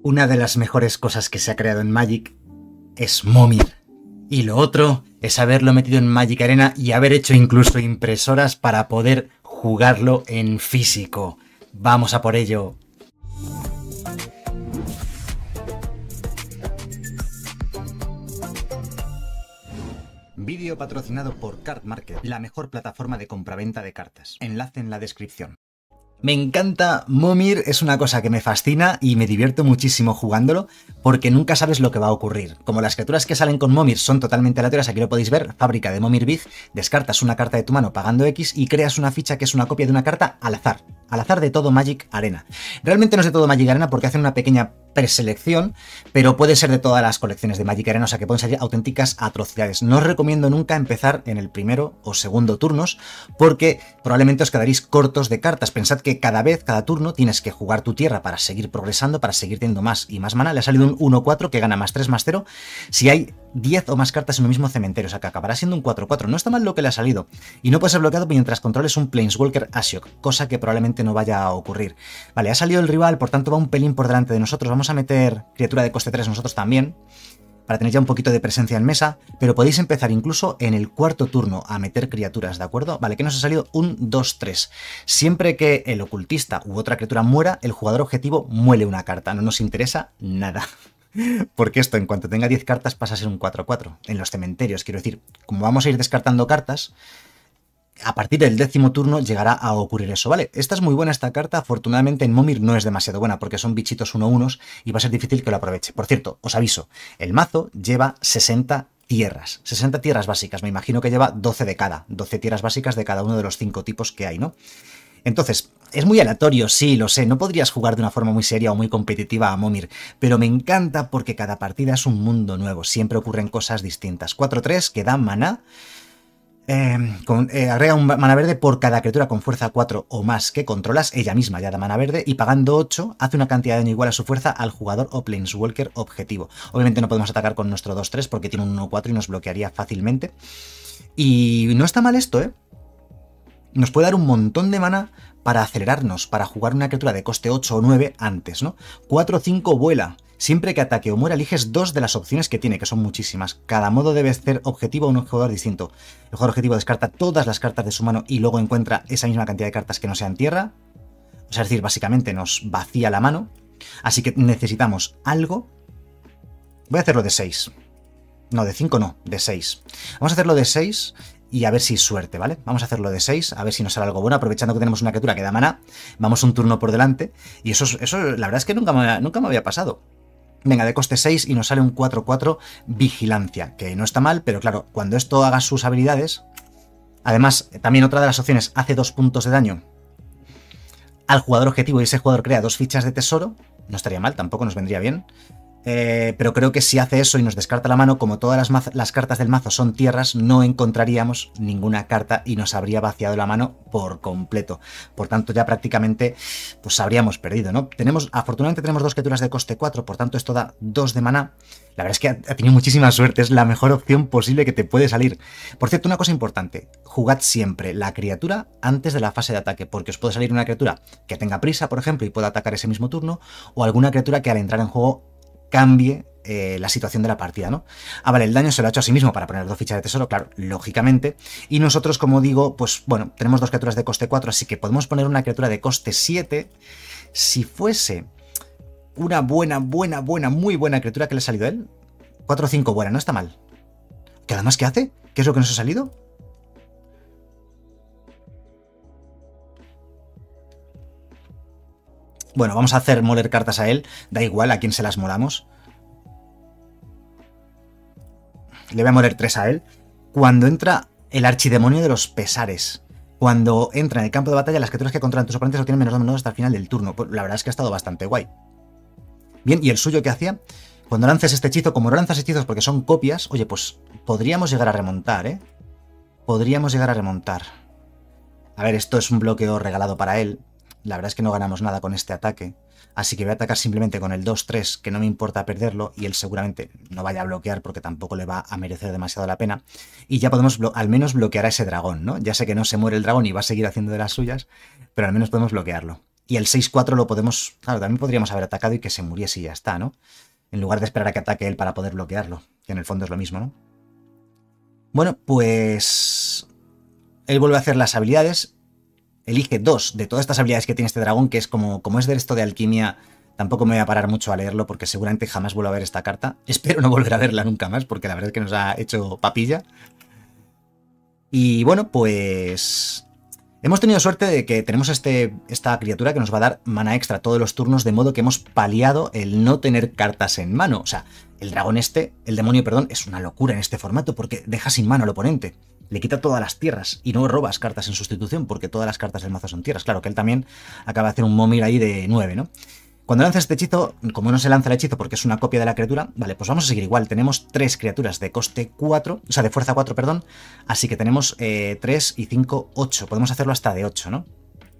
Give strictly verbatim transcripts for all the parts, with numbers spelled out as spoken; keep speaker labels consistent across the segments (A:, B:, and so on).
A: Una de las mejores cosas que se ha creado en Magic es Momir. Y lo otro es haberlo metido en Magic Arena y haber hecho incluso impresoras para poder jugarlo en físico. Vamos a por ello. Vídeo patrocinado por Card Market, la mejor plataforma de compraventa de cartas. Enlace en la descripción. Me encanta Momir, es una cosa que me fascina y me divierto muchísimo jugándolo porque nunca sabes lo que va a ocurrir. Como las criaturas que salen con Momir son totalmente aleatorias, aquí lo podéis ver, fábrica de Momir Big, descartas una carta de tu mano pagando X y creas una ficha que es una copia de una carta al azar. Al azar de todo Magic Arena. Realmente no es de todo Magic Arena porque hacen una pequeña preselección, pero puede ser de todas las colecciones de Magic Arena, o sea que pueden salir auténticas atrocidades. No os recomiendo nunca empezar en el primero o segundo turnos porque probablemente os quedaréis cortos de cartas. Pensad que cada vez, cada turno, tienes que jugar tu tierra para seguir progresando, para seguir teniendo más y más mana. Le ha salido un uno cuatro que gana más tres más cero si hay diez o más cartas en un mismo cementerio, o sea que acabará siendo un cuatro cuatro. No está mal lo que le ha salido. Y no puede ser bloqueado mientras controles un Planeswalker Ashiok, cosa que probablemente no vaya a ocurrir. Vale, ha salido el rival, por tanto va un pelín por delante de nosotros. Vamos a meter criatura de coste tres nosotros también, para tener ya un poquito de presencia en mesa, pero podéis empezar incluso en el cuarto turno a meter criaturas, ¿de acuerdo? Vale, que nos ha salido un dos tres. Siempre que el ocultista u otra criatura muera, el jugador objetivo muele una carta. No nos interesa nada. Porque esto, en cuanto tenga diez cartas, pasa a ser un cuatro cuatro. En los cementerios, quiero decir, como vamos a ir descartando cartas, a partir del décimo turno llegará a ocurrir eso, ¿vale? Esta es muy buena esta carta, afortunadamente en Momir no es demasiado buena porque son bichitos uno unos y va a ser difícil que lo aproveche. Por cierto, os aviso, el mazo lleva sesenta tierras, sesenta tierras básicas, me imagino que lleva doce de cada, doce tierras básicas de cada uno de los cinco tipos que hay, ¿no? Entonces, es muy aleatorio, sí, lo sé, no podrías jugar de una forma muy seria o muy competitiva a Momir, pero me encanta porque cada partida es un mundo nuevo, siempre ocurren cosas distintas. cuatro tres que da maná. Eh, con, eh, agrega un mana verde por cada criatura con fuerza cuatro o más que controlas, ella misma ya da mana verde, y pagando ocho hace una cantidad de daño igual a su fuerza al jugador o Planeswalker objetivo. Obviamente no podemos atacar con nuestro dos tres porque tiene un uno cuatro y nos bloquearía fácilmente. Y no está mal esto, ¿eh? Nos puede dar un montón de mana para acelerarnos, para jugar una criatura de coste ocho o nueve antes, ¿no? cuatro cinco vuela. Siempre que ataque o muera, eliges dos de las opciones que tiene, que son muchísimas. Cada modo debe ser objetivo a un jugador distinto. El jugador objetivo descarta todas las cartas de su mano y luego encuentra esa misma cantidad de cartas que no sean tierra. O sea, es decir, básicamente nos vacía la mano. Así que necesitamos algo. Voy a hacerlo de seis. No, de cinco no, de seis. Vamos a hacerlo de seis y a ver si suerte, ¿vale? Vamos a hacerlo de seis, a ver si nos sale algo bueno, aprovechando que tenemos una criatura que da maná. Vamos un turno por delante. Y eso, eso la verdad es que nunca me, nunca me había pasado. Venga, de coste seis y nos sale un cuatro cuatro Vigilancia, que no está mal, pero claro, cuando esto haga sus habilidades... Además, también otra de las opciones hace dos puntos de daño al jugador objetivo y ese jugador crea dos fichas de tesoro. No estaría mal, tampoco nos vendría bien. Eh, pero creo que si hace eso y nos descarta la mano, como todas las, las cartas del mazo son tierras, no encontraríamos ninguna carta y nos habría vaciado la mano por completo. Por tanto, ya prácticamente pues habríamos perdido, ¿no? Tenemos, afortunadamente tenemos dos criaturas de coste cuatro, por tanto esto da dos de maná. La verdad es que ha, ha tenido muchísima suerte, es la mejor opción posible que te puede salir. Por cierto, una cosa importante, jugad siempre la criatura antes de la fase de ataque, porque os puede salir una criatura que tenga prisa, por ejemplo, y pueda atacar ese mismo turno, o alguna criatura que al entrar en juego cambie eh, la situación de la partida, ¿no? Ah, vale, el daño se lo ha hecho a sí mismo para poner dos fichas de tesoro, claro, lógicamente. Y nosotros, como digo, pues bueno, tenemos dos criaturas de coste cuatro, así que podemos poner una criatura de coste siete. Si fuese una buena, buena, buena, muy buena criatura que le ha salido a él, cuatro cinco buena, no está mal. ¿Qué además qué hace? ¿Qué es lo que nos ha salido? Bueno, vamos a hacer moler cartas a él. Da igual a quién se las molamos. Le voy a moler tres a él. Cuando entra el archidemonio de los pesares. Cuando entra en el campo de batalla, las criaturas que controlan tus oponentes lo tienen menos dos menos dos hasta el final del turno. Pues la verdad es que ha estado bastante guay. Bien, ¿y el suyo qué hacía? Cuando lances este hechizo, como no lanzas hechizos porque son copias, oye, pues podríamos llegar a remontar, ¿eh? Podríamos llegar a remontar. A ver, esto es un bloqueo regalado para él. La verdad es que no ganamos nada con este ataque, así que voy a atacar simplemente con el dos tres, que no me importa perderlo, y él seguramente no vaya a bloquear porque tampoco le va a merecer demasiado la pena. Y ya podemos al menos bloquear a ese dragón, ¿no? Ya sé que no se muere el dragón y va a seguir haciendo de las suyas, pero al menos podemos bloquearlo. Y el seis cuatro lo podemos... Claro, también podríamos haber atacado y que se muriese y ya está, ¿no? En lugar de esperar a que ataque él para poder bloquearlo. Que en el fondo es lo mismo, ¿no? Bueno, pues... Él vuelve a hacer las habilidades. Elige dos de todas estas habilidades que tiene este dragón, que es como, como es de esto de alquimia... Tampoco me voy a parar mucho a leerlo porque seguramente jamás vuelvo a ver esta carta. Espero no volver a verla nunca más porque la verdad es que nos ha hecho papilla. Y bueno, pues... Hemos tenido suerte de que tenemos este, esta criatura que nos va a dar mana extra todos los turnos, de modo que hemos paliado el no tener cartas en mano. O sea, el dragón este, el demonio, perdón, es una locura en este formato porque deja sin mano al oponente. Le quita todas las tierras y no robas cartas en sustitución porque todas las cartas del mazo son tierras. Claro que él también acaba de hacer un Momir ahí de nueve, ¿no? Cuando lanza este hechizo, como no se lanza el hechizo porque es una copia de la criatura, vale, pues vamos a seguir igual. Tenemos tres criaturas de coste cuatro, o sea, de fuerza cuatro, perdón. Así que tenemos eh, tres y cinco, ocho. Podemos hacerlo hasta de ocho, ¿no?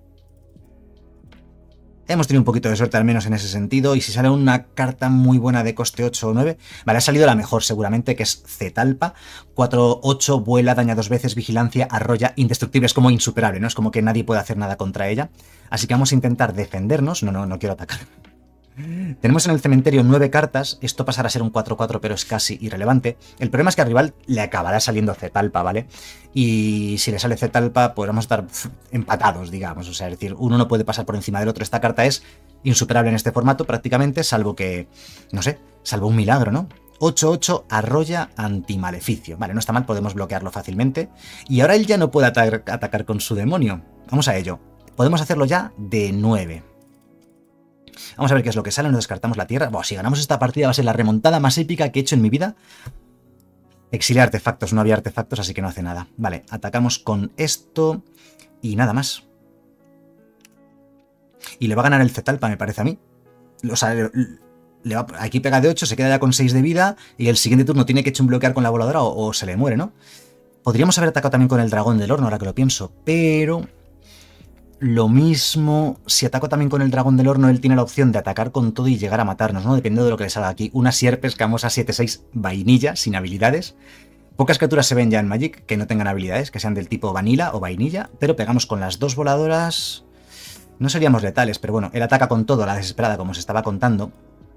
A: Hemos tenido un poquito de suerte al menos en ese sentido. Y si sale una carta muy buena de coste ocho o nueve... Vale, ha salido la mejor seguramente, que es Zetalpa. cuatro ocho, vuela, daña dos veces, vigilancia, arrolla, indestructible. Es como insuperable, ¿no? Es como que nadie puede hacer nada contra ella. Así que vamos a intentar defendernos. No, no, no quiero atacar. Tenemos en el cementerio nueve cartas. Esto pasará a ser un cuatro cuatro, pero es casi irrelevante. El problema es que al rival le acabará saliendo Zetalpa, ¿vale? Y si le sale Zetalpa, pues vamos a estar pff, empatados, digamos. O sea, es decir, uno no puede pasar por encima del otro. Esta carta es insuperable en este formato prácticamente, salvo que, no sé, salvo un milagro, ¿no? ocho ocho, arrolla, antimaleficio. Vale, no está mal, podemos bloquearlo fácilmente. Y ahora él ya no puede ata- atacar con su demonio. Vamos a ello. Podemos hacerlo ya de nueve. Vamos a ver qué es lo que sale, nos descartamos la tierra. Buah, si ganamos esta partida va a ser la remontada más épica que he hecho en mi vida. Exiliar artefactos, no había artefactos, así que no hace nada. Vale, atacamos con esto y nada más. Y le va a ganar el Zetalpa, me parece a mí. O sea, le, le va, aquí pega de ocho, se queda ya con seis de vida y el siguiente turno tiene que echar un bloquear con la voladora o, o se le muere, ¿no? Podríamos haber atacado también con el dragón del horno, ahora que lo pienso, pero... Lo mismo, si ataco también con el dragón del horno, él tiene la opción de atacar con todo y llegar a matarnos, ¿no? Dependiendo de lo que le salga aquí. Una sierpes escamosa siete seis vainilla, sin habilidades. Pocas criaturas se ven ya en Magic que no tengan habilidades, que sean del tipo vanilla o vainilla, pero pegamos con las dos voladoras... No seríamos letales, pero bueno, él ataca con todo a la desesperada, como se estaba contando.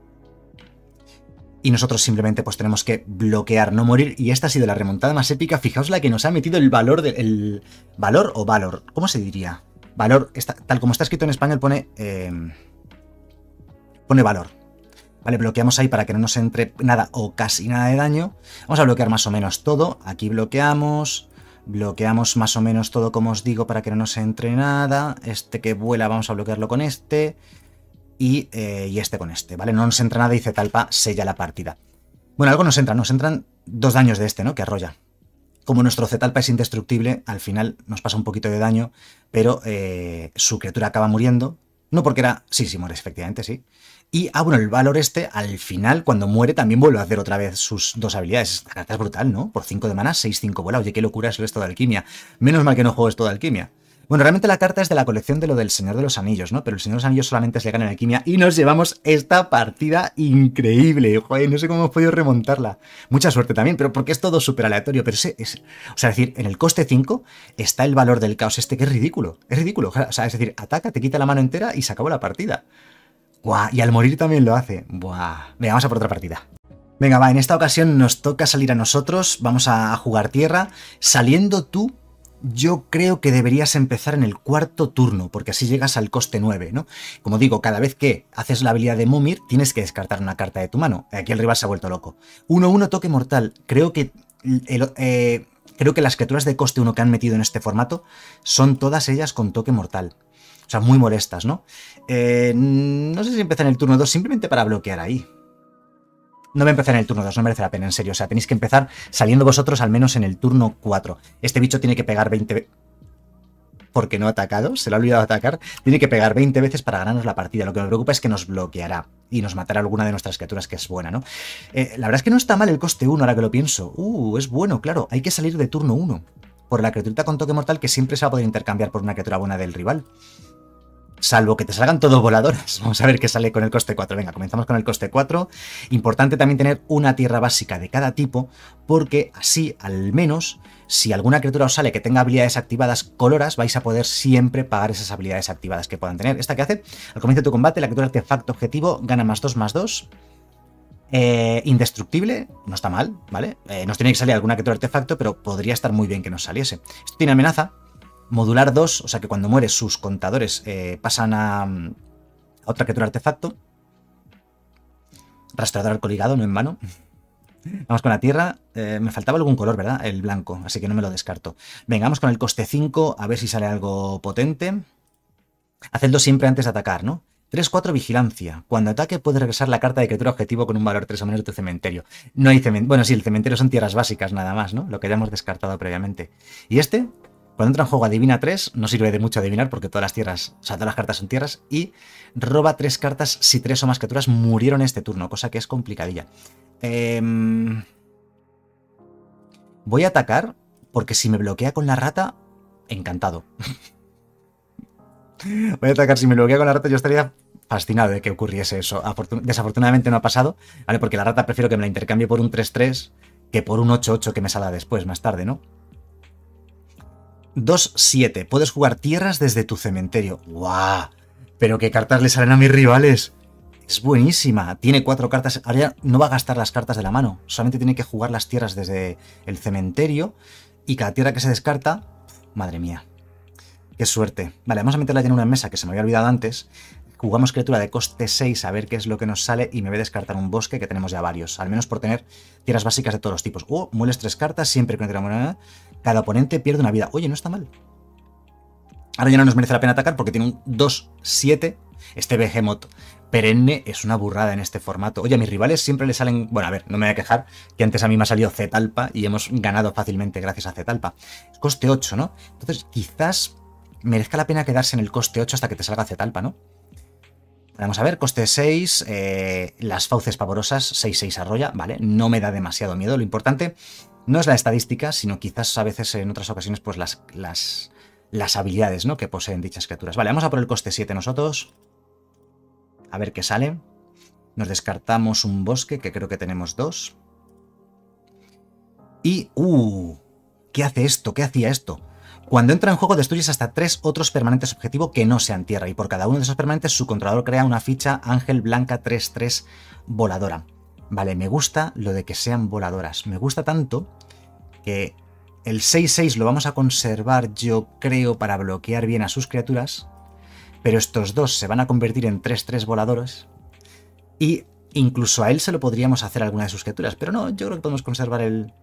A: Y nosotros simplemente pues tenemos que bloquear, no morir. Y esta ha sido la remontada más épica. Fijaos la que nos ha metido el valor del... El valor o valor, ¿cómo se diría? Valor, está, tal como está escrito en español, pone eh, pone valor. Vale, bloqueamos ahí para que no nos entre nada o casi nada de daño. Vamos a bloquear más o menos todo. Aquí bloqueamos. Bloqueamos más o menos todo, como os digo, para que no nos entre nada. Este que vuela vamos a bloquearlo con este. Y, eh, y este con este, ¿vale? No nos entra nada y Zetalpa sella la partida. Bueno, algo nos entra. Nos entran dos daños de este, ¿no? Que arrolla. Como nuestro Zetalpa es indestructible, al final nos pasa un poquito de daño, pero eh, su criatura acaba muriendo. No porque era... Sí, sí, muere, efectivamente, sí. Y, ah, bueno, el valor este, al final, cuando muere, también vuelve a hacer otra vez sus dos habilidades. Esta carta es brutal, ¿no? Por cinco de mana, seis cinco vuela. Oye, qué locura es esto de alquimia. Menos mal que no juego esto de alquimia. Bueno, realmente la carta es de la colección de lo del Señor de los Anillos, ¿no? Pero el Señor de los Anillos solamente es legal en alquimia y nos llevamos esta partida increíble. Joder, no sé cómo hemos podido remontarla. Mucha suerte también, pero porque es todo súper aleatorio. Pero es, es, o sea, es decir, en el coste cinco está el valor del caos este, que es ridículo. Es ridículo. O sea, es decir, ataca, te quita la mano entera y se acabó la partida. Buah, y al morir también lo hace. Buah. Venga, vamos a por otra partida. Venga, va, en esta ocasión nos toca salir a nosotros. Vamos a jugar tierra. Saliendo tú... Yo creo que deberías empezar en el cuarto turno, porque así llegas al coste nueve, ¿no? Como digo, cada vez que haces la habilidad de Momir, tienes que descartar una carta de tu mano. Aquí el rival se ha vuelto loco. uno uno, toque mortal. Creo que, el, eh, creo que las criaturas de coste uno que han metido en este formato son todas ellas con toque mortal. O sea, muy molestas, ¿no? Eh, no sé si empezar en el turno dos, simplemente para bloquear ahí. No me empecé en el turno dos, no merece la pena, en serio. O sea, tenéis que empezar saliendo vosotros al menos en el turno cuatro. Este bicho tiene que pegar veinte... Porque no ha atacado, se lo ha olvidado atacar. Tiene que pegar veinte veces para ganarnos la partida. Lo que me preocupa es que nos bloqueará y nos matará alguna de nuestras criaturas, que es buena, ¿no? Eh, la verdad es que no está mal el coste uno, ahora que lo pienso. Uh, es bueno, claro. Hay que salir de turno uno. Por la criaturita con toque mortal que siempre se va a poder intercambiar por una criatura buena del rival. Salvo que te salgan todos voladoras. Vamos a ver qué sale con el coste cuatro. Venga, comenzamos con el coste cuatro. Importante también tener una tierra básica de cada tipo, porque así, al menos, si alguna criatura os sale que tenga habilidades activadas coloras, vais a poder siempre pagar esas habilidades activadas que puedan tener. ¿Esta qué hace? Al comienzo de tu combate, la criatura artefacto objetivo gana más dos, más dos. Eh, indestructible, no está mal, ¿vale? Eh, nos tiene que salir alguna criatura artefacto, pero podría estar muy bien que nos saliese. Esto tiene amenaza. Modular dos, o sea que cuando muere sus contadores eh, pasan a, a otra criatura artefacto. Rastreador alcoholigado, no en vano. Vamos con la tierra. Eh, me faltaba algún color, ¿verdad? El blanco, así que no me lo descarto. Venga, vamos con el coste cinco, a ver si sale algo potente. Hacedlo siempre antes de atacar, ¿no? tres cuatro vigilancia. Cuando ataque puedes regresar la carta de criatura objetivo con un valor tres o menos de tu cementerio. No hay cementerio. Bueno, sí, el cementerio son tierras básicas nada más, ¿no? Lo que ya hemos descartado previamente. ¿Y este? Cuando entra en juego adivina tres, no sirve de mucho adivinar porque todas las tierras, o sea, todas las cartas son tierras, y roba tres cartas si tres o más criaturas murieron este turno, cosa que es complicadilla. Eh, voy a atacar porque si me bloquea con la rata, encantado. Voy a atacar si me bloquea con la rata, yo estaría fascinado de que ocurriese eso. Afortun- Desafortunadamente no ha pasado, ¿vale? Porque la rata prefiero que me la intercambie por un tres tres que por un ocho ocho que me salga después, más tarde, ¿no? dos siete. Puedes jugar tierras desde tu cementerio. ¡Guau! Pero qué cartas le salen a mis rivales. Es buenísima. Tiene cuatro cartas. Ahora ya no va a gastar las cartas de la mano. Solamente tiene que jugar las tierras desde el cementerio. Y cada tierra que se descarta... Madre mía. Qué suerte. Vale, vamos a meterla ya en una mesa que se me había olvidado antes. Jugamos criatura de coste seis a ver qué es lo que nos sale. Y me voy a descartar un bosque que tenemos ya varios. Al menos por tener tierras básicas de todos los tipos. Oh, mueles tres cartas. Siempre que no tenga moneda. Cada oponente pierde una vida. Oye, no está mal. Ahora ya no nos merece la pena atacar porque tiene un dos siete. Este Behemoth perenne es una burrada en este formato. Oye, a mis rivales siempre le salen... Bueno, a ver, no me voy a quejar, que antes a mí me ha salido Zetalpa y hemos ganado fácilmente gracias a Zetalpa. Coste ocho, ¿no? Entonces, quizás merezca la pena quedarse en el coste ocho hasta que te salga Zetalpa, ¿no? Vamos a ver, coste seis, eh, las fauces pavorosas, seis seis arrolla, ¿vale? No me da demasiado miedo. Lo importante no es la estadística, sino quizás a veces en otras ocasiones pues las, las, las habilidades, ¿no?, que poseen dichas criaturas. Vale, vamos a por el coste siete nosotros. A ver qué sale. Nos descartamos un bosque, que creo que tenemos dos. Y... ¡Uh! ¿Qué hace esto? ¿Qué hacía esto? Cuando entra en juego destruyes hasta tres otros permanentes objetivo que no sean tierra. Y por cada uno de esos permanentes su controlador crea una ficha Ángel Blanca tres tres voladora. Vale, me gusta lo de que sean voladoras. Me gusta tanto que el seis seis lo vamos a conservar, yo creo, para bloquear bien a sus criaturas. Pero estos dos se van a convertir en tres tres voladores. Y incluso a él se lo podríamos hacer a alguna de sus criaturas. Pero no, yo creo que podemos conservar el...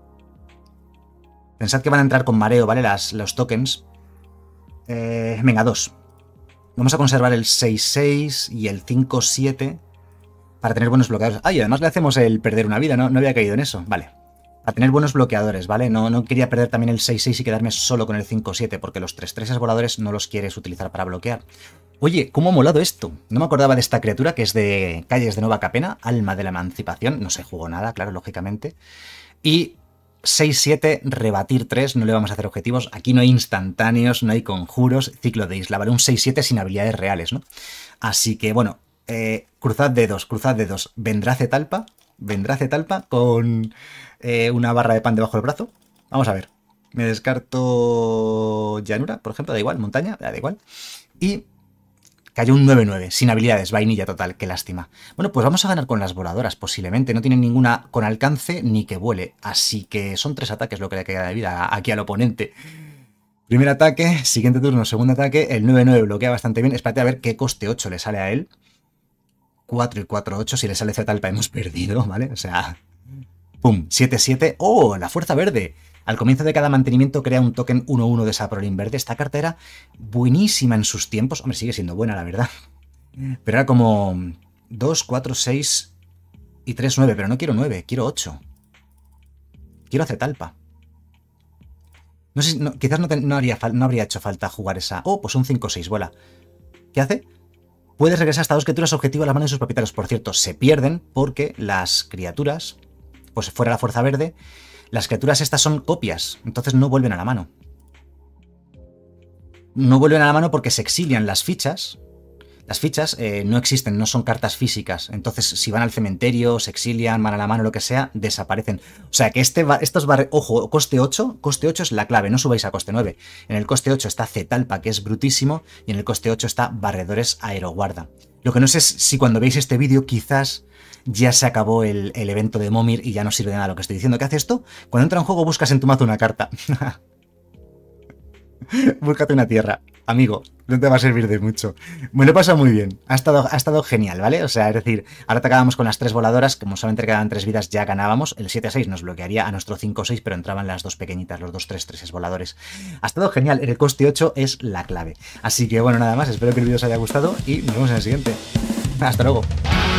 A: Pensad que van a entrar con mareo, ¿vale? Las, los tokens. Eh, venga, dos. Vamos a conservar el seis seis y el cinco siete para tener buenos bloqueadores. Ah, y además le hacemos el perder una vida, ¿no? No había caído en eso. Vale. Para tener buenos bloqueadores, ¿vale? No, no quería perder también el seis seis y quedarme solo con el cinco siete, porque los tres tres voladores no los quieres utilizar para bloquear. Oye, ¿cómo ha molado esto? No me acordaba de esta criatura que es de Calles de Nueva Capena, Alma de la Emancipación. No se jugó nada, claro, lógicamente. Y... seis siete, rebatir tres, no le vamos a hacer objetivos. Aquí no hay instantáneos, no hay conjuros. Ciclo de isla, ¿vale? Un seis siete sin habilidades reales, ¿no? Así que, bueno, eh, cruzad dedos, cruzad dedos. ¿Vendrá Zetalpa? ¿Vendrá Zetalpa con eh, una barra de pan debajo del brazo? Vamos a ver. Me descarto llanura, por ejemplo, da igual, montaña, da igual. Y... cayó un nueve nueve, sin habilidades, vainilla total, qué lástima. Bueno, pues vamos a ganar con las voladoras, posiblemente. No tienen ninguna con alcance ni que vuele. Así que son tres ataques lo que le queda de vida aquí al oponente. Primer ataque, siguiente turno, segundo ataque. El nueve nueve bloquea bastante bien. Espérate a ver qué coste ocho le sale a él. cuatro y cuatro ocho, si le sale Zetalpa hemos perdido, ¿vale? O sea... ¡Pum! siete siete. ¡Oh! La fuerza verde. Al comienzo de cada mantenimiento crea un token uno uno de Saprolin verde. Esta carta era buenísima en sus tiempos. Hombre, sigue siendo buena, la verdad. Pero era como dos, cuatro, seis y tres, nueve. Pero no quiero nueve, quiero ocho. Quiero Zetalpa. No sé, no, quizás no, te, no, haría, no habría hecho falta jugar esa... Oh, pues un cinco seis, vuela. ¿Qué hace? Puedes regresar hasta dos criaturas objetivo a la mano de sus propietarios. Por cierto, se pierden porque las criaturas, pues fuera la fuerza verde... Las criaturas estas son copias, entonces no vuelven a la mano. no vuelven a la mano porque se exilian las fichas. Las fichas eh, no existen, no son cartas físicas. Entonces, si van al cementerio, se exilian, van a la mano, lo que sea, desaparecen. O sea que este estos barre... Ojo, coste ocho. Coste ocho es la clave, no subáis a coste nueve. En el coste ocho está Cetalpa, que es brutísimo, y en el coste ocho está Barredores Aeroguarda. Lo que no sé es si cuando veis este vídeo quizás ya se acabó el, el evento de Momir y ya no sirve de nada lo que estoy diciendo. ¿Qué hace esto? Cuando entra en juego buscas en tu mazo una carta. Búscate una tierra, amigo, no te va a servir de mucho. Me lo he pasado muy bien, ha estado, ha estado genial, ¿vale? O sea, es decir, ahora te acabamos con las tres voladoras, como solamente quedaban tres vidas ya ganábamos, el siete a seis nos bloquearía a nuestro cinco seis, pero entraban las dos pequeñitas, los dos tres tres voladores. Ha estado genial, el coste ocho es la clave. Así que bueno, nada más, espero que el vídeo os haya gustado y nos vemos en el siguiente. Hasta luego.